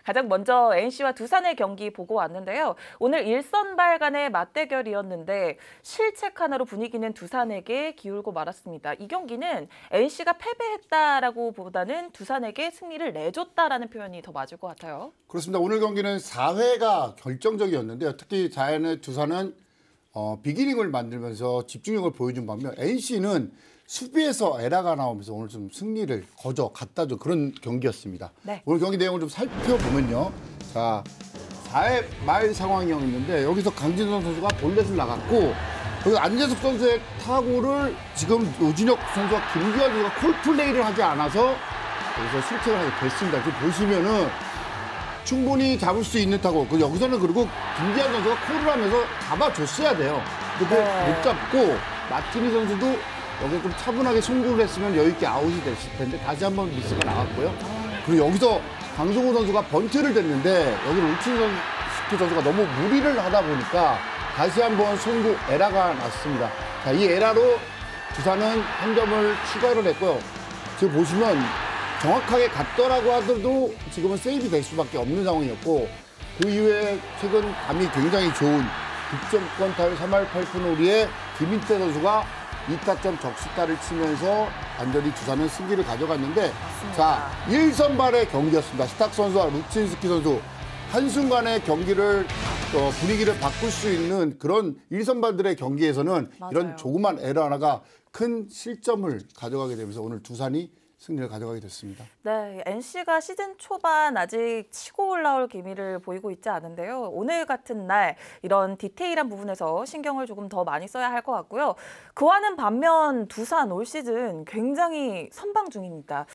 가장 먼저 NC와 두산의 경기 보고 왔는데요. 오늘 일선발 간의 맞대결이었는데 실책 하나로 분위기는 두산에게 기울고 말았습니다. 이 경기는 NC가 패배했다라고 보다는 두산에게 승리를 내줬다라는 표현이 더 맞을 것 같아요. 그렇습니다. 오늘 경기는 4회가 결정적이었는데요. 특히 4회는 두산은 비기닝을 만들면서 집중력을 보여준 반면 NC는 수비에서 에라가 나오면서 오늘 좀 승리를 갖다 준 그런 경기였습니다. 네. 오늘 경기 내용을 좀 살펴보면요. 자, 4회 말 상황이었는데 여기서 강진성 선수가 볼넷을 나갔고 여기 안재석 선수의 타구를 지금 노진혁 선수와 김규환 선수가 콜플레이를 하지 않아서 여기서 실책을 하게 됐습니다. 지금 보시면은 충분히 잡을 수 있는 타구. 여기서는 그리고 김기환 선수가 콜을 하면서 잡아줬어야 돼요. 근데 못 잡고 마티니 선수도 여기서 좀 차분하게 송구를 했으면 여유 있게 아웃이 됐을 텐데 다시 한번 미스가 나왔고요. 그리고 여기서 강성호 선수가 번트를 댔는데 여기 우친스키 선수가 너무 무리를 하다 보니까 다시 한번 송구 에라가 났습니다. 자, 이 에라로 두산은 한 점을 추가를 했고요. 지금 보시면 정확하게 갔더라고 하더라도 지금은 세이브 될 수밖에 없는 상황이었고 그 이후에 최근 감이 굉장히 좋은 득점권 타율 3할 8푼 5리의 김인태 선수가 2타점 적시타를 치면서 완전히 두산은 승기를 가져갔는데 맞습니다. 자, 1선발의 경기였습니다. 스탁 선수와 루친스키 선수 한순간에 경기를 분위기를 바꿀 수 있는 그런 1선발들의 경기에서는 맞아요. 이런 조그만 에러 하나가 큰 실점을 가져가게 되면서 오늘 두산이 승리를 가져가게 됐습니다. 네, NC가 시즌 초반 아직 치고 올라올 기미를 보이고 있지 않은데요. 오늘 같은 날 이런 디테일한 부분에서 신경을 조금 더 많이 써야 할 것 같고요. 그와는 반면 두산 올 시즌 굉장히 선방 중입니다.